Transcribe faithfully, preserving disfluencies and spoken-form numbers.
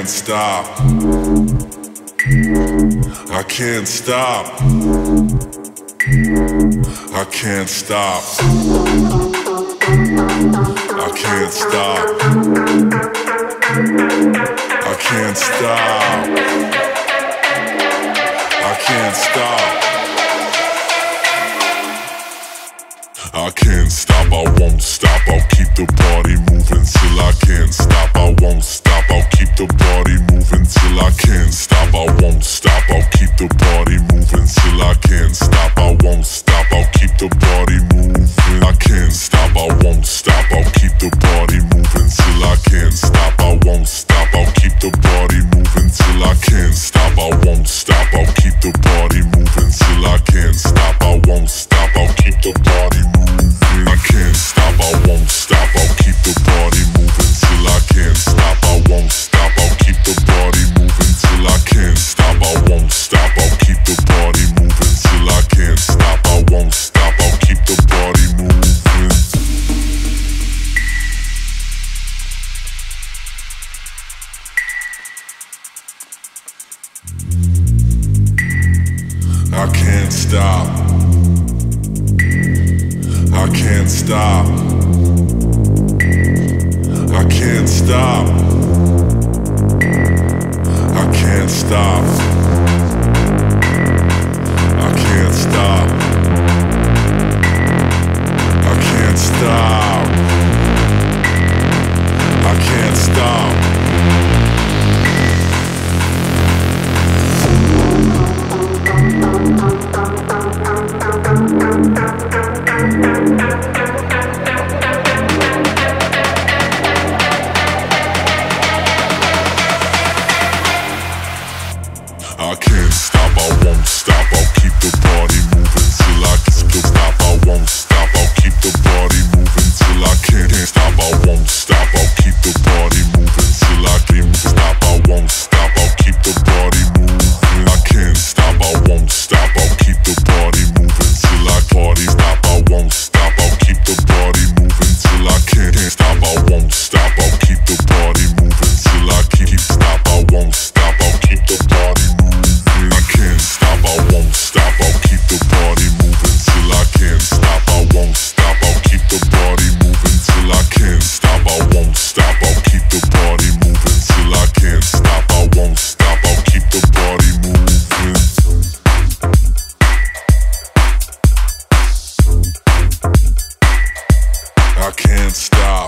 stop. I can't stop. I can't stop. I can't stop. I can't stop. I can't stop. I can't stop, I won't stop, I'll keep the body moving till I can't stop, I won't stop, I'll keep the body moving till I can't stop, I won't stop, I'll keep the body moving till I can't stop, I won't stop, I'll keep the body moving. I can't stop, I won't stop, I'll keep the body moving till I can't stop, I won't stop, I'll keep the body moving till I can't stop, I won't stop, I'll keep the body moving till I can't stop, I won't stop, I'll keep the body moving. I can't stop, I won't stop, I'll keep the body moving till I can't stop, I won't stop, I'll keep the body moving till I can't stop, I won't stop, I'll keep the body moving till I can't stop, I won't stop, I'll keep the body moving. I can't stop. I can't stop. I can't stop. I can't stop. I can't stop. I can't stop. I can't stop. I can't stop, I won't stop, I'll keep the body moving till I can't stop, I won't stop, I'll keep the body moving till I can't stop, I won't stop, I'll keep the body moving till I can't stop, I won't stop, I'll keep the body moving. I can't stop, I won't stop, I'll keep the body moving till I party stop, I won't stop, I'll keep the body moving till I can't stop, I won't stop, I'll keep the body moving till I keep stop, I won't stop, I'll keep the body moving. I can't stop, I won't stop, I'll keep the body moving till I can't stop, I won't stop, I'll keep the body moving till I can't stop, I won't stop, I'll keep the body moving till I can't stop, I won't stop, I'll keep the body moving. I can't stop.